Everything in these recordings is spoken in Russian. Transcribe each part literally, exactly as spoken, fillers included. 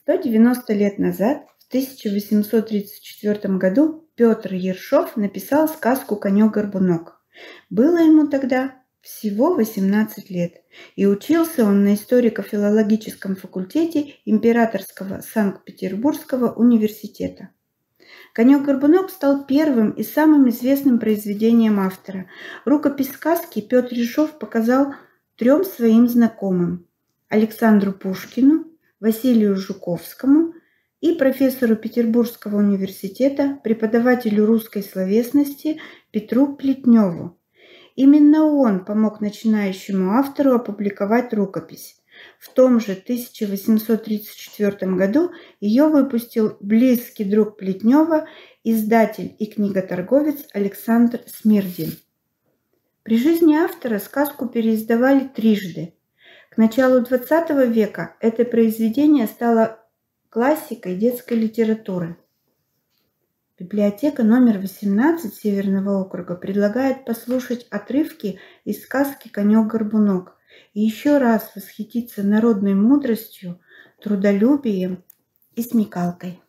сто девяносто лет назад, в тысяча восемьсот тридцать четвёртом году, Петр Ершов написал сказку «Конек-горбунок». Было ему тогда всего восемнадцать лет, и учился он на историко-филологическом факультете Императорского Санкт-Петербургского университета. «Конек-горбунок» стал первым и самым известным произведением автора. Рукопись сказки Петр Ершов показал трем своим знакомым – Александру Пушкину, Василию Жуковскому и профессору Петербургского университета, преподавателю русской словесности Петру Плетневу. Именно он помог начинающему автору опубликовать рукопись. В том же тысяча восемьсот тридцать четвёртом году ее выпустил близкий друг Плетнева, издатель и книготорговец Александр Смирдин. При жизни автора сказку переиздавали трижды. К началу двадцатого века это произведение стало классикой детской литературы. Библиотека номер восемнадцать Северного округа предлагает послушать отрывки из сказки «Конек-горбунок» и еще раз восхититься народной мудростью, трудолюбием и смекалкой.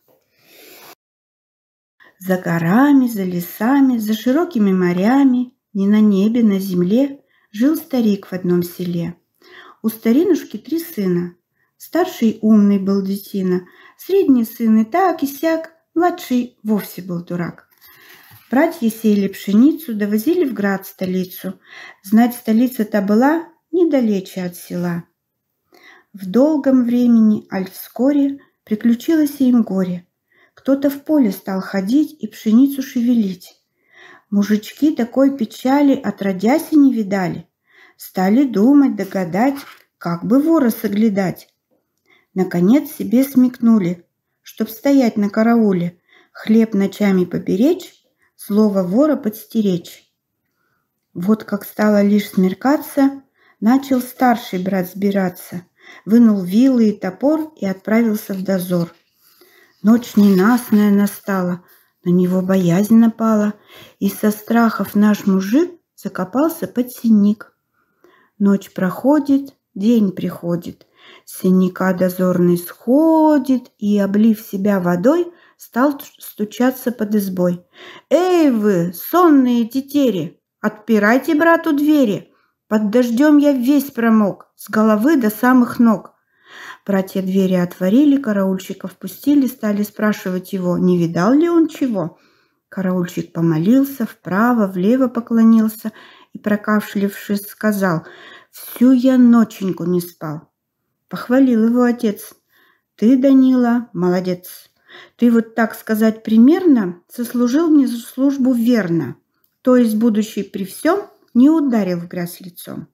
За горами, за лесами, за широкими морями, не на небе, на земле, жил старик в одном селе. У старинушки три сына. Старший умный был детина, средний сын и так и сяк, младший вовсе был дурак. Братья сеяли пшеницу, довозили в град столицу. Знать, столица-то была недалече от села. В долгом времени, аль вскоре, приключилось им горе. Кто-то в поле стал ходить и пшеницу шевелить. Мужички такой печали отродясь и не видали. Стали думать, догадать, как бы вора соглядать. Наконец себе смекнули, чтоб стоять на карауле, хлеб ночами поберечь, слово вора подстеречь. Вот как стало лишь смеркаться, начал старший брат сбираться, вынул вилы и топор и отправился в дозор. Ночь ненастная настала, на него боязнь напала, и со страхов наш мужик закопался под сеник. Ночь проходит, день приходит, с сенника дозорный сходит и, облив себя водой, стал стучаться под избой. «Эй вы, сонные тетери, отпирайте брату двери! Под дождем я весь промок, с головы до самых ног!» Братья двери отворили, караульщика впустили, стали спрашивать его, не видал ли он чего. Караульщик помолился, вправо, влево поклонился и, прокашлявшись, сказал: «Всю я ноченьку не спал». Похвалил его отец: «Ты, Данила, молодец. Ты, вот так сказать примерно, сослужил мне службу верно, то есть, будучи при всем, не ударил в грязь лицом».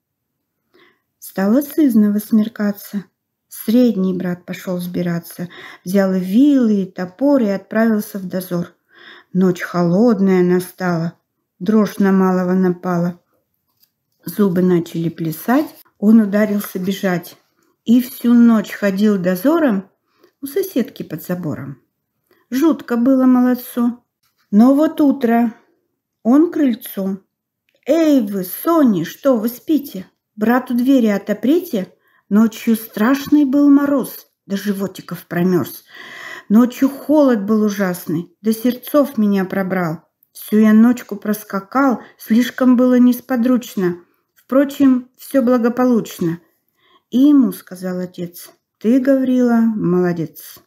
Стало сызнова смеркаться. Средний брат пошел сбираться, взял и вилы, и топор, и отправился в дозор. Ночь холодная настала, дрожь на малого напала. Зубы начали плясать, он ударился бежать. И всю ночь ходил дозором у соседки под забором. Жутко было молодцу. Но вот утро, он к крыльцу. «Эй вы, Сони, что вы спите? Брату двери отоприте. Ночью страшный был мороз, до животиков промерз. Ночью холод был ужасный, до сердцов меня пробрал. Всю я ночку проскакал, слишком было несподручно. Впрочем, все благополучно». И ему сказал отец: «Ты, Гаврила, молодец».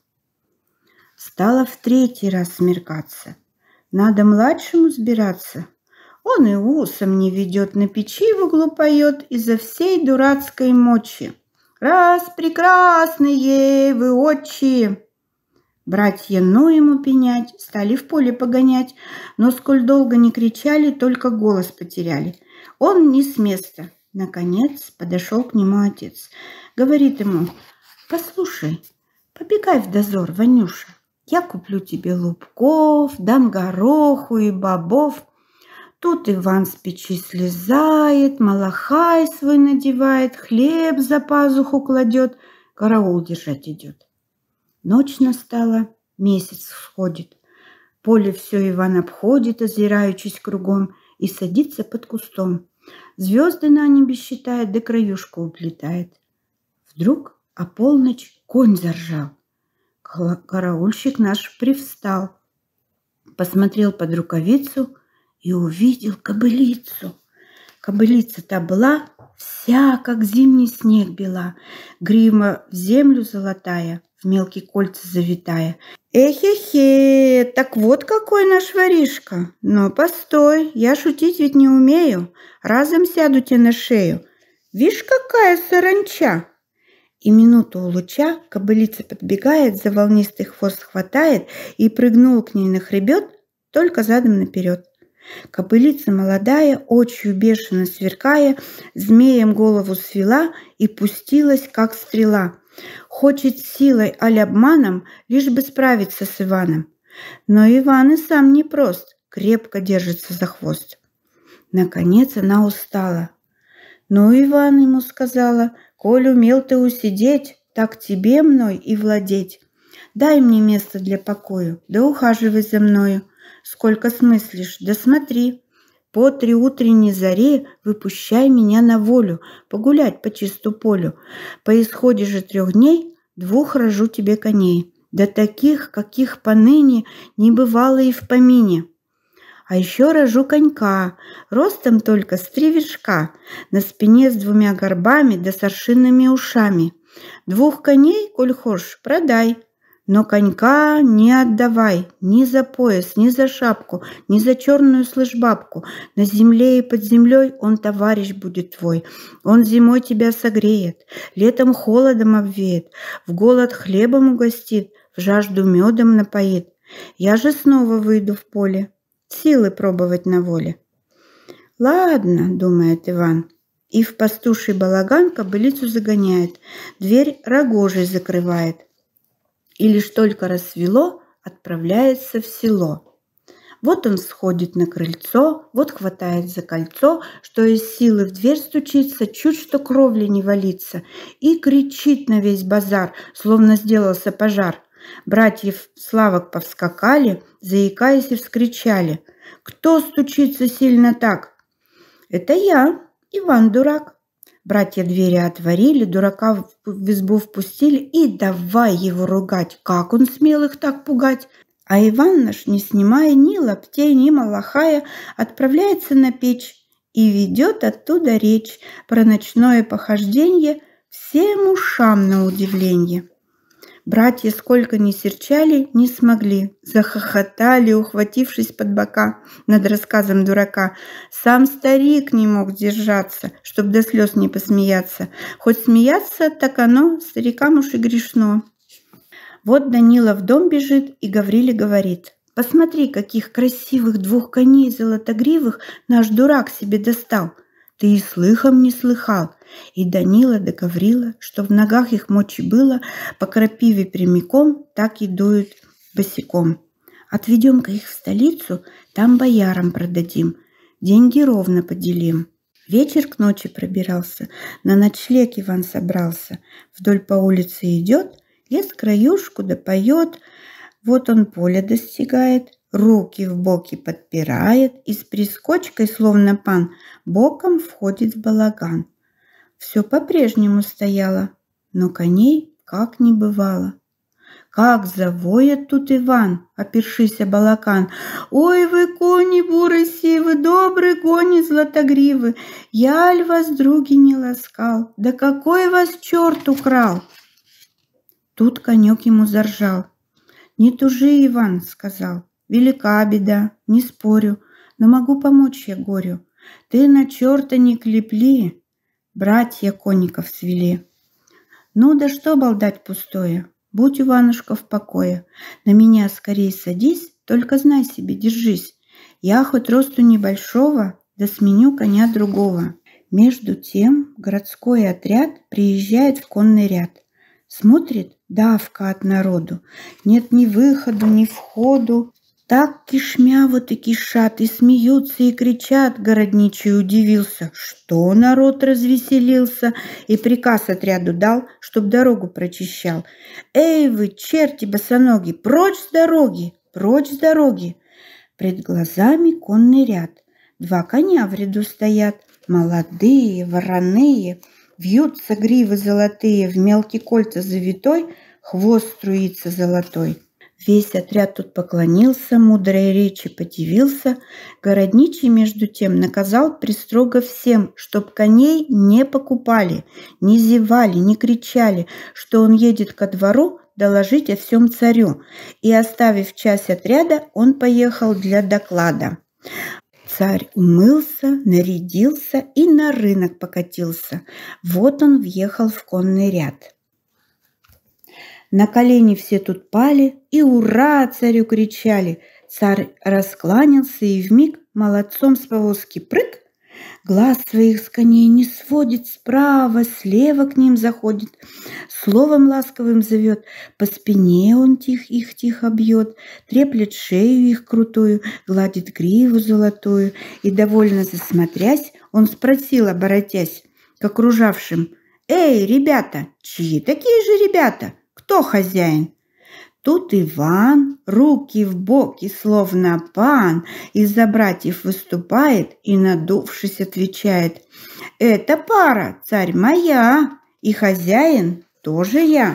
Стало в третий раз смеркаться. Надо младшему сбираться. Он и усом не ведет, на печи в углу поет изо всей дурацкой мочи. «Раз прекрасные вы очи!» Братья, ну ему пенять, стали в поле погонять, но сколь долго не кричали, только голос потеряли. Он не с места. Наконец подошел к нему отец. Говорит ему: «Послушай, побегай в дозор, Ванюша. Я куплю тебе лубков, дам гороху и бобов. Тут Иван с печи слезает, малахай свой надевает, хлеб за пазуху кладет, караул держать идет». Ночь настала, месяц всходит. Поле все Иван обходит, озираючись кругом, и садится под кустом. Звезды на небе считает, да краюшку уплетает. Вдруг о полночь конь заржал. Караульщик наш привстал, посмотрел под рукавицу и увидел кобылицу. Кобылица-то была вся, как зимний снег бела, грима в землю золотая, в мелкие кольца завитая. Эхе-хе, так вот какой наш воришка. Но постой, я шутить ведь не умею, разом сяду тебе на шею. Вишь, какая саранча! И минуту у луча кобылица подбегает, за волнистый хвост хватает и прыгнул к ней на хребет, только задом наперед. Кобылица молодая, очью бешено сверкая, змеем голову свела и пустилась, как стрела. Хочет силой аль обманом, лишь бы справиться с Иваном. Но Иван и сам непрост, крепко держится за хвост. Наконец она устала. «Ну, Иван, — ему сказала, — коль умел ты усидеть, так тебе мной и владеть. Дай мне место для покою, да ухаживай за мною. Сколько смыслишь, да смотри. По три утренней заре выпущай меня на волю, погулять по чисту полю. По исходе же трех дней двух рожу тебе коней, да таких, каких поныне не бывало и в помине. А еще рожу конька, ростом только с три вершка, на спине с двумя горбами да с аршинными ушами. Двух коней, коль хошь, продай, но конька не отдавай ни за пояс, ни за шапку, ни за черную слышь-бабку. На земле и под землей он товарищ будет твой. Он зимой тебя согреет, летом холодом обвеет, в голод хлебом угостит, в жажду медом напоит. Я же снова выйду в поле, силы пробовать на воле». «Ладно, — думает Иван, — и в пастуший балаган кобылицу загоняет, дверь рогожей закрывает. И лишь только рассвело, отправляется в село. Вот он сходит на крыльцо, вот хватает за кольцо, что из силы в дверь стучится, чуть что кровля не валится, и кричит на весь базар, словно сделался пожар. Братьев Славок повскакали, заикаясь и вскричали: «Кто стучится сильно так?» «Это я, Иван Дурак». Братья двери отворили, дурака в избу впустили и давай его ругать, как он смел их так пугать. А Иван наш, не снимая ни лаптей, ни малахая, отправляется на печь и ведет оттуда речь про ночное похожденье всем ушам на удивление. Братья, сколько ни серчали, не смогли, захохотали, ухватившись под бока над рассказом дурака. Сам старик не мог держаться, чтоб до слез не посмеяться. Хоть смеяться, так оно старикам уж и грешно. Вот Данила в дом бежит и Гавриле говорит: «Посмотри, каких красивых двух коней золотогривых наш дурак себе достал. Ты и слыхом не слыхал». И Данила да Гаврила, что в ногах их мочи было, по крапиве прямиком, так и дуют босиком. «Отведем-ка их в столицу, там боярам продадим, деньги ровно поделим». Вечер к ночи пробирался, на ночлег Иван собрался. Вдоль по улице идет, лес краюшку да поет. Вот он поля достигает, руки в боки подпирает и с прискочкой, словно пан, боком входит в балаган. Все по-прежнему стояло, но коней как не бывало. Как завоет тут Иван, опершись о балаган: «Ой, вы, кони буры сивы, добрый кони златогривы, я аль вас, други, не ласкал, да какой вас черт украл!» Тут конек ему заржал. «Не тужи, Иван, — сказал, — велика беда, не спорю, но могу помочь я горю. Ты на черта не клепли!» Братья конников свели. «Ну да что болтать пустое, будь, Иванушка, в покое. На меня скорей садись, только знай себе, держись. Я хоть росту небольшого, да сменю коня другого». Между тем городской отряд приезжает в конный ряд. Смотрит, давка от народу, нет ни выходу, ни входу. Так кишмя вот и кишат, и смеются, и кричат. Городничий удивился, что народ развеселился, и приказ отряду дал, чтоб дорогу прочищал. «Эй вы, черти босоноги, прочь с дороги, прочь с дороги!» Пред глазами конный ряд. Два коня в ряду стоят, молодые, вороные, вьются гривы золотые, в мелкие кольца завитой, хвост струится золотой. Весь отряд тут поклонился, мудрой речи подивился. Городничий, между тем, наказал пристрого всем, чтоб коней не покупали, не зевали, не кричали, что он едет ко двору доложить о всем царю. И, оставив часть отряда, он поехал для доклада. Царь умылся, нарядился и на рынок покатился. Вот он въехал в конный ряд. На колени все тут пали и «Ура!» царю кричали. Царь раскланялся и вмиг молодцом с повозки прыг, глаз своих с коней не сводит, справа, слева к ним заходит, словом ласковым зовет, по спине он тих их тихо бьет, треплет шею их крутую, гладит гриву золотую, и, довольно засмотрясь, он спросил, оборотясь к окружавшим: «Эй, ребята, чьи такие же ребята? Кто хозяин?» Тут Иван, руки в боки, словно пан, из-за братьев выступает и, надувшись, отвечает: «Это пара, царь, моя, и хозяин тоже я».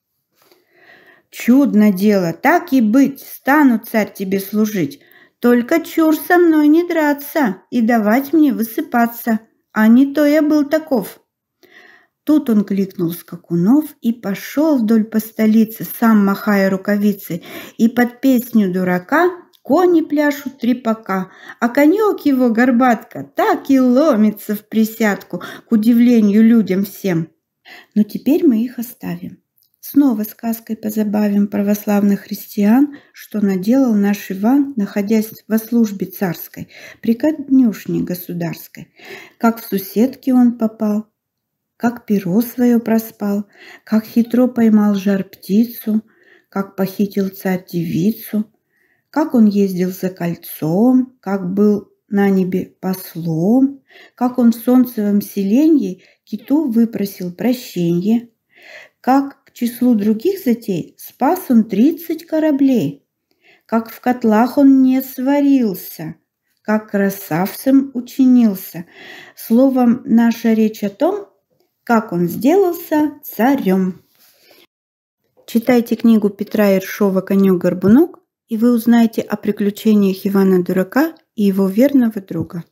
«Чудно дело, так и быть, стану, царь, тебе служить, только чур со мной не драться и давать мне высыпаться, а не то я был таков». Тут он кликнул скакунов и пошел вдоль по столице, сам махая рукавицей, и под песню дурака кони пляшут трепака, а конек его, горбатка, так и ломится в присядку, к удивлению людям всем. Но теперь мы их оставим. Снова сказкой позабавим православных христиан, что наделал наш Иван, находясь во службе царской, при конюшне государской. Как в суседки он попал, как перо свое проспал, как хитро поймал жар-птицу, как похитил царь девицу, как он ездил за кольцом, как был на небе послом, как он в солнцевом селенье киту выпросил прощенье, как к числу других затей спас он тридцать кораблей, как в котлах он не сварился, как красавцем учинился. Словом, наша речь о том, как он сделался царем. Читайте книгу Петра Ершова «Конек-горбунок», и вы узнаете о приключениях Ивана Дурака и его верного друга.